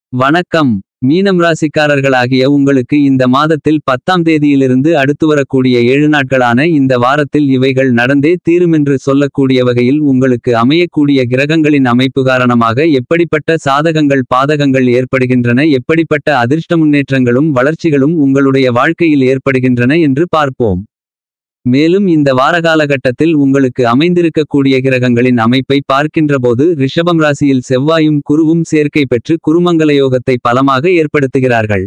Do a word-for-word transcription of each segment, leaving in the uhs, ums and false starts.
வணக்கம். மீனம் ராசிக்காரர்களாகிய உங்களுக்கு இந்த மாதத்தில் பத்தாம் தேதியிலிருந்து அடுத்து வரக்கூடிய ஏழு நாட்களான இந்த வாரத்தில் இவைகள் நடந்தே தீருமென்று சொல்லக்கூடிய வகையில் உங்களுக்கு அமையக்கூடிய கிரகங்களின் அமைப்பு காரணமாக எப்படிப்பட்ட சாதகங்கள் பாதகங்கள் ஏற்படுகின்றன, எப்படிப்பட்ட அதிர்ஷ்ட முன்னேற்றங்களும் வளர்ச்சிகளும் உங்களுடைய வாழ்க்கையில் ஏற்படுகின்றன என்று பார்ப்போம். மேலும் இந்த வாரகாலகட்டத்தில் உங்களுக்கு அமைந்திருக்கக்கூடிய கிரகங்களின் அமைப்பை பார்க்கின்றபோது ரிஷபம் ராசியில் செவ்வாயும் குருவும் சேர்க்கை பெற்று குருமங்கலயோகத்தை பலமாக ஏற்படுத்துகிறார்கள்.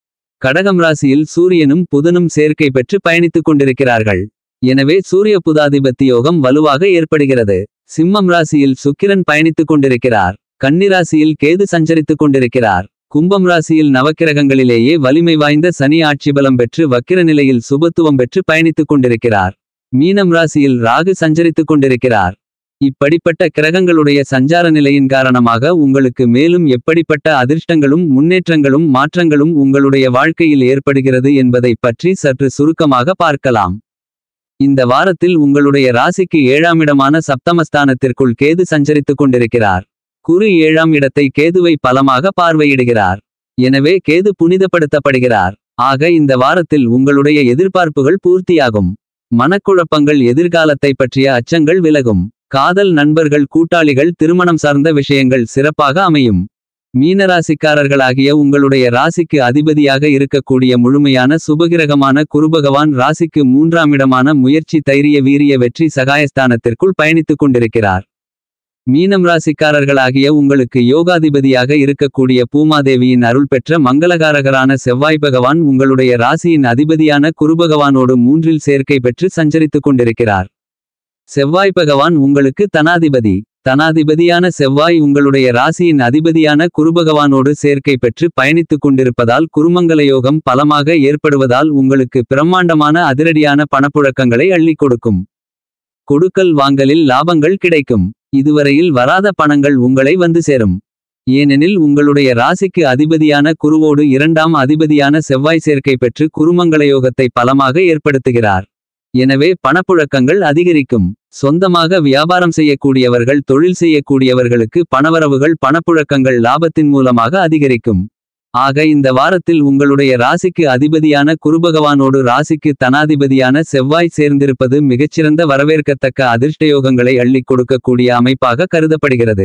கடகம் ராசியில் சூரியனும் புதனும் சேர்க்கை பெற்று பயணித்துக் கொண்டிருக்கிறார்கள். எனவே சூரிய புதாதிபத்தி யோகம் வலுவாக ஏற்படுகிறது. சிம்மம் ராசியில் சுக்கிரன் பயணித்துக் கொண்டிருக்கிறார். கன்னிராசியில் கேது சஞ்சரித்துக் கொண்டிருக்கிறார். கும்பம் ராசியில் நவக்கிரகங்களிலேயே வலிமை வாய்ந்த சனி ஆட்சிபலம் பெற்று வக்கிர நிலையில் சுபத்துவம் பெற்று பயணித்துக் கொண்டிருக்கிறார். மீனம் ராசியில் ராகு சஞ்சரித்துக் கொண்டிருக்கிறார். இப்படிப்பட்ட கிரகங்களுடைய சஞ்சார நிலையின் காரணமாக உங்களுக்கு மேலும் எப்படிப்பட்ட அதிர்ஷ்டங்களும் முன்னேற்றங்களும் மாற்றங்களும் உங்களுடைய வாழ்க்கையில் ஏற்படுகிறது என்பதை பற்றி சற்று சுருக்கமாக பார்க்கலாம். இந்த வாரத்தில் உங்களுடைய ராசிக்கு ஏழாம் இடமான சப்தமஸ்தானத்திற்குள் கேது சஞ்சரித்துக் கொண்டிருக்கிறார். குரு ஏழாம் இடத்தை கேதுவை பலமாக பார்வையிடுகிறார். எனவே கேது புனிதப்படுத்தப்படுகிறார். ஆக இந்த வாரத்தில் உங்களுடைய எதிர்பார்ப்புகள் பூர்த்தியாகும். மனக்குழப்பங்கள், எதிர்காலத்தை பற்றிய அச்சங்கள் விலகும். காதல், நண்பர்கள், கூட்டாளிகள், திருமணம் சார்ந்த விஷயங்கள் சிறப்பாக அமையும். மீனராசிக்காரர்களாகிய உங்களுடைய ராசிக்கு அதிபதியாக இருக்கக்கூடிய முழுமையான சுபகிரகமான குருபகவான் ராசிக்கு மூன்றாம் இடமான முயற்சி, தைரிய, வீரிய, வெற்றி சகாயஸ்தானத்திற்குள் பயணித்துக் கொண்டிருக்கிறார். மீனம் ராசிக்காரர்களாகிய உங்களுக்கு யோகாதிபதியாக இருக்கக்கூடிய பூமாதேவியின் அருள் பெற்ற மங்களகாரகரான செவ்வாய் பகவான் உங்களுடைய ராசியின் அதிபதியான குருபகவானோடு மூன்றில் சேர்க்கை பெற்று சஞ்சரித்துக் கொண்டிருக்கிறார். செவ்வாய் பகவான் உங்களுக்கு தனாதிபதி. தனாதிபதியான செவ்வாய் உங்களுடைய ராசியின் அதிபதியான குருபகவானோடு சேர்க்கை பெற்று பயணித்துக் கொண்டிருப்பதால் குருமங்கல யோகம் பலமாக ஏற்படுவதால் உங்களுக்கு பிரம்மாண்டமான அதிரடியான பணப்புழக்கங்களை அள்ளிக் கொடுக்கும். கொடுக்கல் வாங்கலில் லாபங்கள் கிடைக்கும். இதுவரையில் வராத பணங்கள் உங்களை வந்து சேரும். ஏனெனில் உங்களுடைய ராசிக்கு அதிபதியான குருவோடு இரண்டாம் அதிபதியான செவ்வாய் சேர்க்கை பெற்று குருமங்கலயோகத்தை பலமாக ஏற்படுத்துகிறார். எனவே பணப்புழக்கங்கள் அதிகரிக்கும். சொந்தமாக வியாபாரம் செய்யக்கூடியவர்கள், தொழில் செய்யக்கூடியவர்களுக்கு பணவரவுகள், பணப்புழக்கங்கள் லாபத்தின் மூலமாக அதிகரிக்கும். ஆக இந்த வாரத்தில் உங்களுடைய ராசிக்கு அதிபதியான குருபகவானோடு ராசிக்கு தனாதிபதியான செவ்வாய் சேர்ந்திருப்பது மிகச்சிறந்த வரவேற்கத்தக்க அதிர்ஷ்டயோகங்களை அள்ளிக் கொடுக்கக்கூடிய அமைப்பாக கருதப்படுகிறது.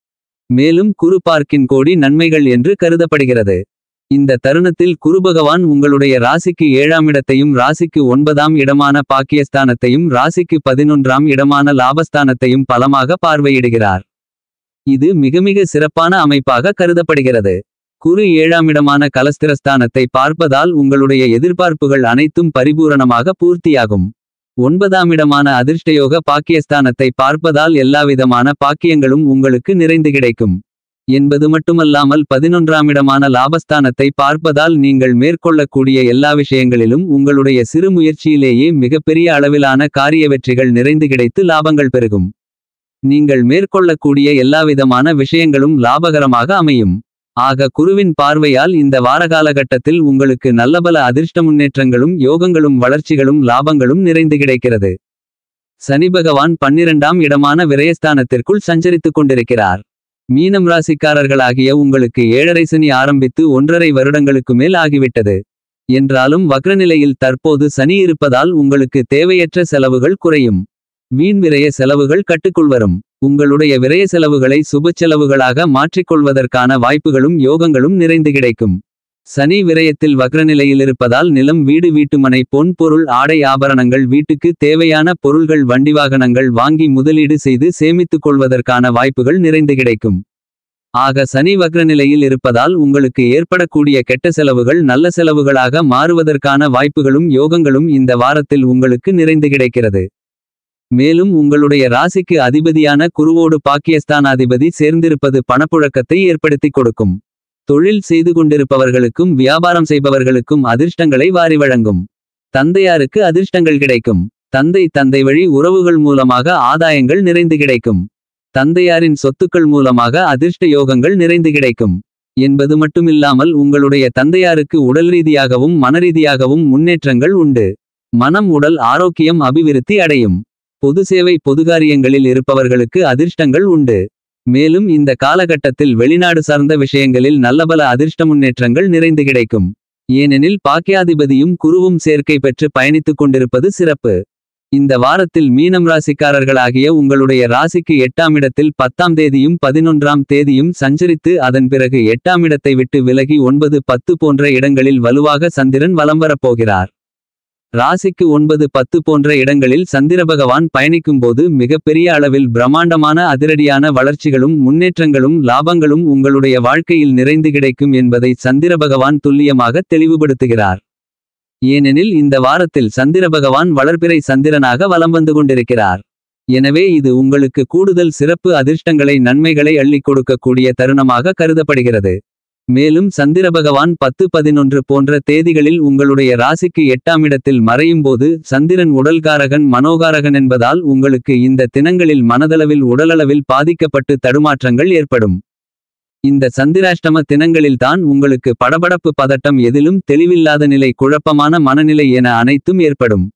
மேலும் குரு பார்க்கின் கோடி நன்மைகள் என்று கருதப்படுகிறது. இந்த தருணத்தில் குருபகவான் உங்களுடைய ராசிக்கு ஏழாம் இடத்தையும் ராசிக்கு ஒன்பதாம் இடமான பாக்கியஸ்தானத்தையும் ராசிக்கு பதினொன்றாம் இடமான லாபஸ்தானத்தையும் பலமாக பார்வையிடுகிறார். இது மிக மிக சிறப்பான அமைப்பாக கருதப்படுகிறது. குரு ஏழாமிடமான கலஸ்திரஸ்தானத்தை பார்ப்பதால் உங்களுடைய எதிர்பார்ப்புகள் அனைத்தும் பரிபூரணமாக பூர்த்தியாகும். ஒன்பதாமிடமான அதிர்ஷ்டயோக பாக்கியஸ்தானத்தை பார்ப்பதால் எல்லாவிதமான பாக்கியங்களும் உங்களுக்கு நிறைந்து கிடைக்கும் என்பது மட்டுமல்லாமல் பதினொன்றாமிடமான லாபஸ்தானத்தை பார்ப்பதால் நீங்கள் மேற்கொள்ளக்கூடிய எல்லா விஷயங்களிலும் உங்களுடைய சிறு முயற்சியிலேயே மிகப்பெரிய அளவிலான காரிய வெற்றிகள் நிறைந்து கிடைத்து லாபங்கள் பெருகும். நீங்கள் மேற்கொள்ளக்கூடிய எல்லாவிதமான விஷயங்களும் லாபகரமாக அமையும். ஆக குருவின் பார்வையால் இந்த வாரகாலகட்டத்தில் உங்களுக்கு நல்லபல அதிர்ஷ்ட முன்னேற்றங்களும் யோகங்களும் வளர்ச்சிகளும் லாபங்களும் நிறைந்து கிடைக்கிறது. சனி பகவான் பன்னிரண்டாம் இடமான விரயஸ்தானத்திற்குள் சஞ்சரித்துக் கொண்டிருக்கிறார். மீனம் ராசிக்காரர்களாகிய உங்களுக்கு ஏழரை சனி ஆரம்பித்து ஒன்றரை வருடங்களுக்கு மேல் ஆகிவிட்டது. என்றாலும் வக்ரநிலையில் தற்போது சனி இருப்பதால் உங்களுக்கு தேவையற்ற செலவுகள் குறையும். வீண் விரய செலவுகள் கட்டுக்குள் வரும். உங்களுடைய விரய செலவுகளை சுப செலவுகளாக மாற்றிக்கொள்வதற்கான வாய்ப்புகளும் யோகங்களும் நிறைந்து கிடைக்கும். சனி விரயத்தில் வக்ரநிலையில் இருப்பதால் நிலம், வீடு, வீட்டுமனை, பொன் பொருள், ஆடை ஆபரணங்கள், வீட்டுக்கு தேவையான பொருள்கள், வண்டி வாகனங்கள் வாங்கி முதலீடு செய்து சேமித்துக் கொள்வதற்கான வாய்ப்புகள் நிறைந்து கிடைக்கும். ஆக சனி வக்ரநிலையில் இருப்பதால் உங்களுக்கு ஏற்படக்கூடிய கெட்ட செலவுகள் நல்ல செலவுகளாக மாறுவதற்கான வாய்ப்புகளும் யோகங்களும் இந்த வாரத்தில் உங்களுக்கு நிறைந்து கிடைக்கிறது. மேலும் உங்களுடைய ராசிக்கு அதிபதியான குருவோடு பாக்கியஸ்தானாதிபதி சேர்ந்திருப்பது பணப்புழக்கத்தை ஏற்படுத்திக் கொடுக்கும். தொழில் செய்து கொண்டிருப்பவர்களுக்கும் வியாபாரம் செய்பவர்களுக்கும் அதிர்ஷ்டங்களை வாரி வழங்கும். தந்தையாருக்கு அதிர்ஷ்டங்கள் கிடைக்கும். தந்தை தந்தை வழி உறவுகள் மூலமாக ஆதாயங்கள் நிறைந்து கிடைக்கும். தந்தையாரின் சொத்துக்கள் மூலமாக அதிர்ஷ்ட யோகங்கள் நிறைந்து கிடைக்கும் என்பது மட்டுமில்லாமல் உங்களுடைய தந்தையாருக்கு உடல் ரீதியாகவும் மனரீதியாகவும் முன்னேற்றங்கள் உண்டு. மனம், உடல் ஆரோக்கியம் அபிவிருத்தி அடையும். பொது சேவை, பொதுகாரியங்களில் இருப்பவர்களுக்கு அதிர்ஷ்டங்கள் உண்டு. மேலும் இந்த காலகட்டத்தில் வெளிநாடு சார்ந்த விஷயங்களில் நல்லபல அதிர்ஷ்ட முன்னேற்றங்கள் நிறைந்து கிடைக்கும். ஏனெனில் பாக்கியாதிபதியும் குருவும் சேர்க்கை பெற்று பயணித்துக் கொண்டிருப்பது சிறப்பு. இந்த வாரத்தில் மீனம் ராசிக்காரர்களாகிய உங்களுடைய ராசிக்கு எட்டாம் இடத்தில் பத்தாம் தேதியும் பதினொன்றாம் தேதியும் சஞ்சரித்து அதன் பிறகு எட்டாம் இடத்தை விட்டு விலகி ஒன்பது பத்து போன்ற இடங்களில் வலுவாக சந்திரன் வலம் வரப்போகிறார். ராசிக்கு ஒன்பது பத்து போன்ற இடங்களில் சந்திர பகவான் பயணிக்கும்போது மிகப்பெரிய அளவில் பிரம்மாண்டமான அதிரடியான வளர்ச்சிகளும் முன்னேற்றங்களும் லாபங்களும் உங்களுடைய வாழ்க்கையில் நிறைந்து கிடைக்கும் என்பதை சந்திர பகவான் துல்லியமாக தெளிவுபடுத்துகிறார். ஏனெனில் இந்த வாரத்தில் சந்திர பகவான் வளர்பிறை சந்திரனாக வலம் வந்து கொண்டிருக்கிறார். எனவே இது உங்களுக்கு கூடுதல் சிறப்பு அதிர்ஷ்டங்களை நன்மைகளை அள்ளிக் கொடுக்கக்கூடிய தருணமாக கருதப்படுகிறது. மேலும் சந்திர பகவான் பத்து பதினொன்று போன்ற தேதிகளில் உங்களுடைய ராசிக்கு எட்டாம் இடத்தில் மறையும்போது சந்திரன் உடல்காரகன் மனோகாரகன் என்பதால் உங்களுக்கு இந்த தினங்களில் மனதளவில் உடலளவில் பாதிக்கப்பட்டு தடுமாற்றங்கள் ஏற்படும். இந்த சந்திராஷ்டம தினங்களில்தான் உங்களுக்கு படபடப்பு பதட்டம் எதிலும் தெளிவில்லாத நிலை குழப்பமான மனநிலை என அனைத்தும் ஏற்படும்.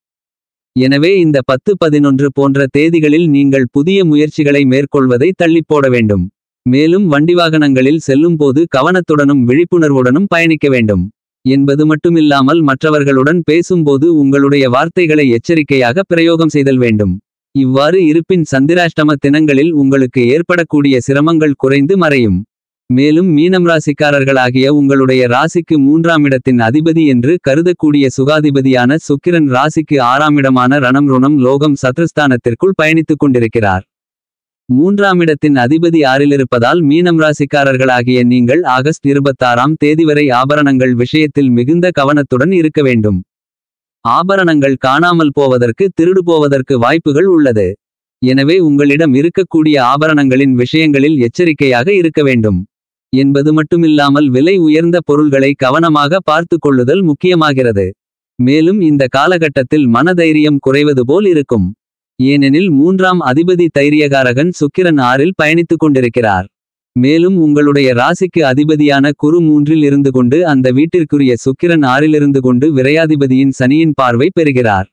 எனவே இந்த பத்து பதினொன்று போன்ற தேதிகளில் நீங்கள் புதிய முயற்சிகளை மேற்கொள்வதை தள்ளிப்போட வேண்டும். மேலும் வண்டிவாகனங்களில் செல்லும்போது கவனத்துடனும் விழிப்புணர்வுடனும் பயணிக்க வேண்டும் என்பது மட்டுமில்லாமல் மற்றவர்களுடன் பேசும்போது உங்களுடைய வார்த்தைகளை எச்சரிக்கையாக பிரயோகம் செய்தல் வேண்டும். இவ்வாறு இருப்பின் சந்திராஷ்டம தினங்களில் உங்களுக்கு ஏற்படக்கூடிய சிரமங்கள் குறைந்து மறையும். மேலும் மீனம் ராசிக்காரர்களாகிய உங்களுடைய ராசிக்கு மூன்றாம் இடத்தின் அதிபதி என்று கருதக்கூடிய சுகாதிபதியான சுக்கிரன் ராசிக்கு ஆறாம் இடமான ரணம் ருணம் லோகம் சத்ருஸ்தானத்திற்குள் பயணித்துக் கொண்டிருக்கிறார். மூன்றாம் இடத்தின் அதிபதி ஆறிலிருப்பதால் மீனம் ராசிக்காரர்களாகிய நீங்கள் ஆகஸ்ட் இருபத்தாறாம் தேதி வரை ஆபரணங்கள் விஷயத்தில் மிகுந்த கவனத்துடன் இருக்க வேண்டும். ஆபரணங்கள் காணாமல் போவதற்கு திருடு போவதற்கு வாய்ப்புகள் உள்ளது. எனவே உங்களிடம் இருக்கக்கூடிய ஆபரணங்களின் விஷயங்களில் எச்சரிக்கையாக இருக்க வேண்டும் என்பது மட்டுமில்லாமல் விலை உயர்ந்த பொருள்களை கவனமாக பார்த்து கொள்ளுதல் முக்கியமாகிறது. மேலும் இந்த காலகட்டத்தில் மனதைரியம் குறைவது போல் இருக்கும். ஏனெனில் மூன்றாம் அதிபதி தைரியகாரகன் சுக்கிரன் ஆறில் பயணித்துக் கொண்டிருக்கிறார். மேலும் உங்களுடைய ராசிக்கு அதிபதியான குரு மூன்றில் இருந்து கொண்டு அந்த வீட்டிற்குரிய சுக்கிரன் ஆறிலிருந்து கொண்டு விரையாதிபதியின் சனியின் பார்வை பெறுகிறார்.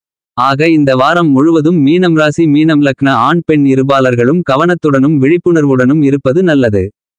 ஆக இந்த வாரம் முழுவதும் மீனம் ராசி மீனம் லக்ன ஆண் பெண் இருபாலர்களும் கவனத்துடனும் விழிப்புணர்வுடனும் இருப்பது நல்லது.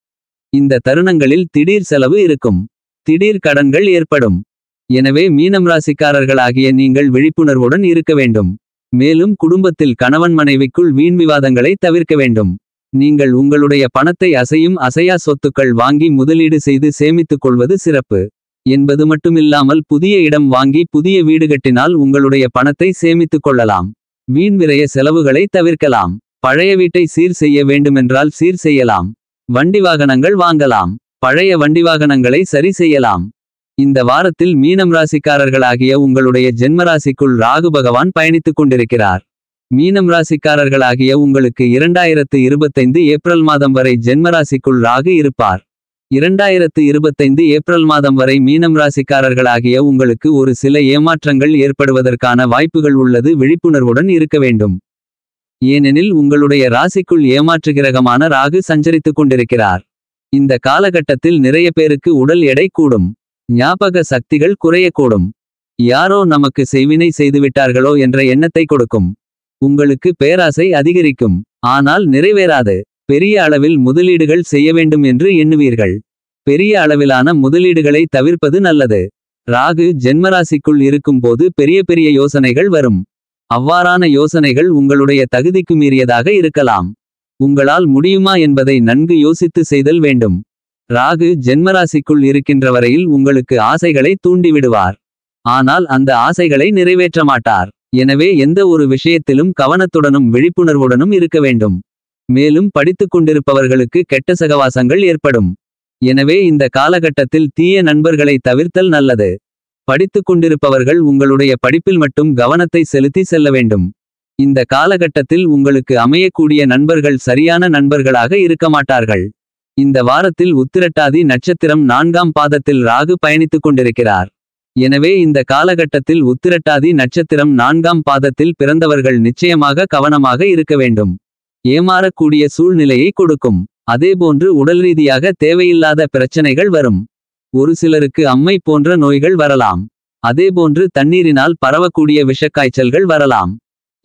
இந்த தருணங்களில் திடீர் செலவு இருக்கும். திடீர் கடன்கள் ஏற்படும். எனவே மீனம் ராசிக்காரர்களாகிய நீங்கள் விழிப்புணர்வுடன் இருக்க வேண்டும். மேலும் குடும்பத்தில் கணவன் மனைவிக்குள் வீண் விவாதங்களை தவிர்க்க வேண்டும். நீங்கள் உங்களுடைய பணத்தை அசையும் அசையா சொத்துக்கள் வாங்கி முதலீடு செய்து சேமித்துக் கொள்வது சிறப்பு என்பது மட்டுமில்லாமல் புதிய இடம் வாங்கி புதிய வீடு கட்டினால் உங்களுடைய பணத்தை சேமித்துக் கொள்ளலாம். வீண் விரய செலவுகளை தவிர்க்கலாம். பழைய வீட்டை சீர் செய்ய வேண்டுமென்றால் சீர் செய்யலாம். வண்டி வாகனங்கள் வாங்கலாம். பழைய வண்டி வாகனங்களை சரி செய்யலாம். இந்த வாரத்தில் மீனம் ராசிக்காரர்களாகிய உங்களுடைய ஜென்மராசிக்குள் ராகு பகவான் பயணித்துக் கொண்டிருக்கிறார். மீனம் ராசிக்காரர்களாகிய உங்களுக்கு இரண்டாயிரத்து இருபத்தைந்து ஏப்ரல் மாதம் வரை ஜென்மராசிக்குள் ராகு இருப்பார். இரண்டாயிரத்து இருபத்தைந்து ஏப்ரல் மாதம் வரை மீனம் ராசிக்காரர்களாகிய உங்களுக்கு ஒரு சில ஏமாற்றங்கள் ஏற்படுவதற்கான வாய்ப்புகள் உள்ளது. விழிப்புணர்வுடன் இருக்க வேண்டும். ஏனெனில் உங்களுடைய ராசிக்குள் ஏமாற்றுகிரகமான ராகு சஞ்சரித்துக் கொண்டிருக்கிறார். இந்த காலகட்டத்தில் நிறைய பேருக்கு உடல் எடை கூடும். ஞாபக சக்திகள் குறையக்கூடும். யாரோ நமக்கு செய்வினை செய்துவிட்டார்களோ என்ற எண்ணத்தை கொடுக்கும். உங்களுக்கு பேராசை அதிகரிக்கும். ஆனால் நிறைவேறாது. பெரிய அளவில் முதலீடுகள் செய்ய வேண்டும் என்று எண்ணுவீர்கள். பெரிய அளவிலான முதலீடுகளை தவிர்ப்பது நல்லது. ராகு ஜென்மராசிக்குள் இருக்கும்போது பெரிய பெரிய யோசனைகள் வரும். அவ்வாறான யோசனைகள் உங்களுடைய தகுதிக்கு மீறியதாக இருக்கலாம். உங்களால் முடியுமா என்பதை நன்கு யோசித்து செய்தல் வேண்டும். ராகு ஜென்மராசிக்குள் இருக்கின்ற வரையில் உங்களுக்கு ஆசைகளை தூண்டிவிடுவார். ஆனால் அந்த ஆசைகளை நிறைவேற்ற மாட்டார். எனவே எந்த ஒரு விஷயத்திலும் கவனத்துடனும் விழிப்புணர்வுடனும் இருக்க வேண்டும். மேலும் படித்துக் கொண்டிருப்பவர்களுக்கு கெட்ட சகவாசங்கள் ஏற்படும். எனவே இந்த காலகட்டத்தில் தீய நண்பர்களை தவிர்த்தல் நல்லது. படித்துக் கொண்டிருப்பவர்கள் உங்களுடைய படிப்பில் மட்டும் கவனத்தை செலுத்தி செல்ல வேண்டும். இந்த காலகட்டத்தில் உங்களுக்கு அமையக்கூடிய நண்பர்கள் சரியான நண்பர்களாக இருக்க மாட்டார்கள். இந்த வாரத்தில் உத்திரட்டாதி நட்சத்திரம் நான்காம் பாதத்தில் ராகு பயணித்துக் கொண்டிருக்கிறார். எனவே இந்த காலகட்டத்தில் உத்திரட்டாதி நட்சத்திரம் நான்காம் பாதத்தில் பிறந்தவர்கள் நிச்சயமாக கவனமாக இருக்க வேண்டும். ஏமாறக்கூடிய சூழ்நிலையை கொடுக்கும். அதேபோன்று உடல் ரீதியாக தேவையில்லாத பிரச்சனைகள் வரும். ஒரு சிலருக்கு அம்மை போன்ற நோய்கள் வரலாம். அதேபோன்று தண்ணீரினால் பரவக்கூடிய விஷக்காய்ச்சல்கள் வரலாம்.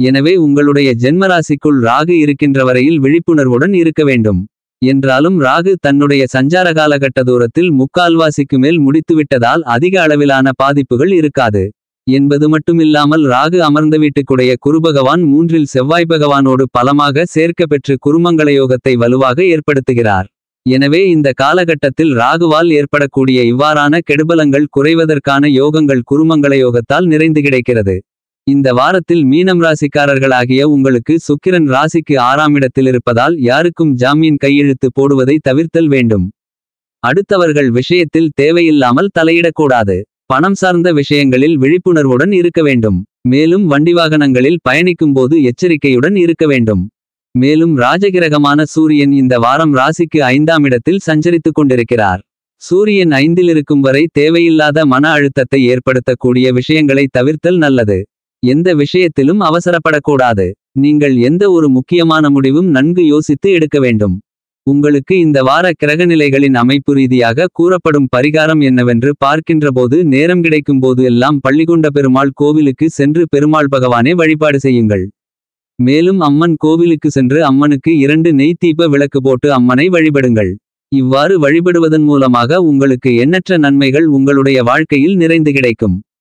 எனவே உங்களுடைய ஜென்மராசிக்குள் ராகு இருக்கின்ற வரையில் விழிப்புணர்வுடன் இருக்க வேண்டும். என்றாலும் ராகு தன்னுடைய சஞ்சார காலகட்ட தூரத்தில் முக்கால்வாசிக்கு மேல் முடித்துவிட்டதால் அதிக அளவிலான பாதிப்புகள் இருக்காது என்பது மட்டுமில்லாமல் ராகு அமர்ந்த வீட்டுக்குடைய குருபகவான் மூன்றில் செவ்வாய் பகவானோடு பலமாக சேர்க்க பெற்று குருமங்களயோகத்தை வலுவாக ஏற்படுத்துகிறார். எனவே இந்த காலகட்டத்தில் ராகுவால் ஏற்படக்கூடிய இவ்வாறான கெடுபலங்கள் குறைவதற்கான யோகங்கள் குருமங்களயோகத்தால் நிறைந்து கிடைக்கிறது. இந்த வாரத்தில் மீனம் ராசிக்காரர்களாகிய உங்களுக்கு சுக்கிரன் ராசிக்கு ஆறாம் இடத்தில் இருப்பதால் யாருக்கும் ஜாமீன் கையெழுத்து போடுவதை தவிர்த்தல் வேண்டும். அடுத்தவர்கள் விஷயத்தில் தேவையில்லாமல் தலையிடக்கூடாது. பணம் சார்ந்த விஷயங்களில் விழிப்புணர்வுடன் இருக்க வேண்டும். மேலும் வண்டிவாகனங்களில் பயணிக்கும்போது எச்சரிக்கையுடன் இருக்க வேண்டும். மேலும் ராஜகிரகமான சூரியன் இந்த வாரம் ராசிக்கு ஐந்தாம் இடத்தில் சஞ்சரித்துக் கொண்டிருக்கிறார். சூரியன் ஐந்தில் இருக்கும் வரை தேவையில்லாத மன அழுத்தத்தை ஏற்படுத்தக்கூடிய விஷயங்களை தவிர்த்தல் நல்லது. எந்த விஷயத்திலும் அவசரப்படக்கூடாது. நீங்கள் எந்த ஒரு முக்கியமான முடிவும் நன்கு யோசித்து எடுக்க வேண்டும். உங்களுக்கு இந்த வார கிரகநிலைகளின் அமைப்பு ரீதியாக கூறப்படும் பரிகாரம் என்னவென்று பார்க்கின்றபோது நேரம் கிடைக்கும்போது எல்லாம் பள்ளிகொண்ட பெருமாள் கோவிலுக்கு சென்று பெருமாள் பகவானே வழிபாடு செய்யுங்கள். மேலும் அம்மன் கோவிலுக்கு சென்று அம்மனுக்கு இரண்டு நெய் தீப விளக்கு போட்டு அம்மனை வழிபடுங்கள். இவ்வாறு வழிபடுவதன் மூலமாக உங்களுக்கு எண்ணற்ற நன்மைகள் உங்களுடைய வாழ்க்கையில் நிறைந்து கிடைக்கும்.